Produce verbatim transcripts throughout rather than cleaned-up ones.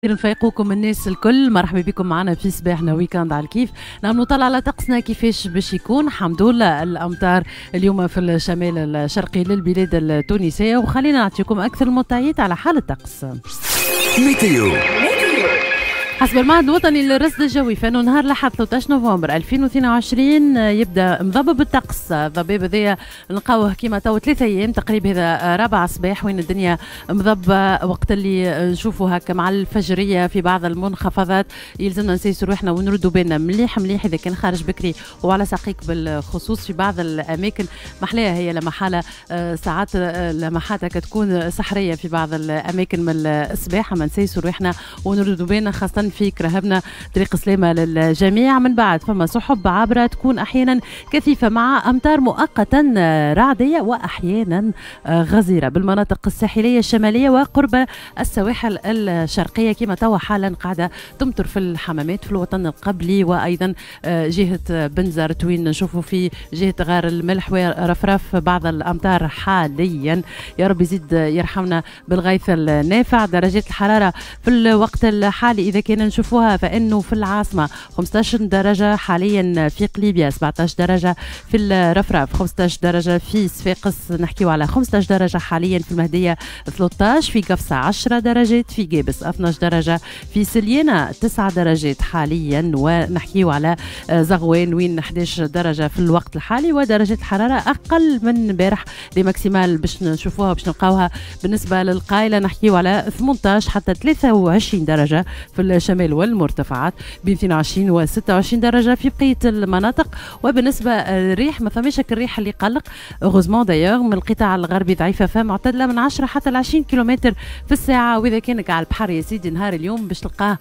نفيقوكم الناس الكل، مرحبا بكم معنا في صباحنا ويكاند على الكيف. نعم نطلع على طقسنا كيفاش باش يكون. الحمد لله الامطار اليوم في الشمال الشرقي للبلاد التونسيه، وخلينا نعطيكم اكثر المعطيات على حال الطقس. ميتيو حسب المعهد الوطني للرصد الجوي فانه نهار الاحد ثلاثة عشر نوفمبر ألفين واثنين وعشرين يبدا مضبب الطقس. الضباب هذايا نلقاوه كيما تو ثلاثة ايام تقريبا، هذا رابع صباح وين الدنيا مضبه، وقت اللي نشوفوا هكا مع الفجريه في بعض المنخفضات يلزمنا نسيسوا روحنا ونردوا بالنا مليح مليح اذا كان خارج بكري وعلى ساقيك، بالخصوص في بعض الاماكن محلاها هي لما حاله ساعات لمحاتها كتكون سحريه في بعض الاماكن من الصباح، اما نسيسوا روحنا ونردوا بالنا خاصه في كرهبنا. طريق سلامة للجميع. من بعد فما سحب عابرة تكون أحيانا كثيفة مع أمطار مؤقتا رعدية وأحيانا غزيرة بالمناطق الساحلية الشمالية وقرب السواحل الشرقية، كما توا حالا قاعدة تمطر في الحمامات في الوطن القبلي، وأيضا جهة بنزرت وين نشوفوا في جهة غار الملح ورفرف بعض الأمطار حاليا. يا رب يزيد يرحمنا بالغيث النافع. درجات الحرارة في الوقت الحالي إذا كان نشوفوها فانه في العاصمه خمسة عشر درجه حاليا، في قليبيه سبعة عشر درجه، في الرفرف خمسة عشر درجه، في صفاقس نحكيو على خمسة عشر درجه حاليا، في المهديه ثلاثة عشر، في قفصه عشرة درجات، في قابس اثني عشر درجه، في سليانه تسعة درجات حاليا، ونحكيو على زغوان وين أحد عشر درجه في الوقت الحالي. ودرجه الحراره اقل من امبارح لماكسيمال باش نشوفوها باش نلقاوها بالنسبه للقايله نحكيو على ثمانية عشر حتى ثلاثة وعشرين درجه في الشمال والمرتفعات، بين اثنين وعشرين و ستة وعشرين درجه في بقيه المناطق. وبالنسبه للريح ما فماش الريح اللي قلق غوزمون دايوغ من القطاع الغربي ضعيفه، فمعتدله من عشرة حتى ل عشرين كيلومتر في الساعه. واذا كانك على البحر يا سيدي نهار اليوم باش تلقاه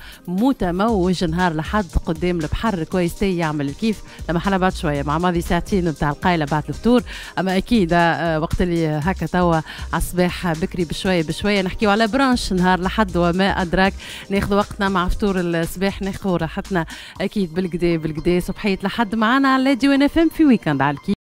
متموج نهار لحد قدام البحر كويس تي يعمل الكيف لما حنا بعد شويه مع ماضي ساعتين نتاع القايله بعد الفطور. اما اكيد وقت اللي هكا توا على الصباح بكري بشويه بشويه نحكيو على برانش نهار لحد وما ادراك، ناخذ وقتنا مع فطور الصباح ناخذ راحتنا اكيد بالكدا بالكدا. صبحيه لحد معنا على راديو ان اف ام في ويكاند على الكيف.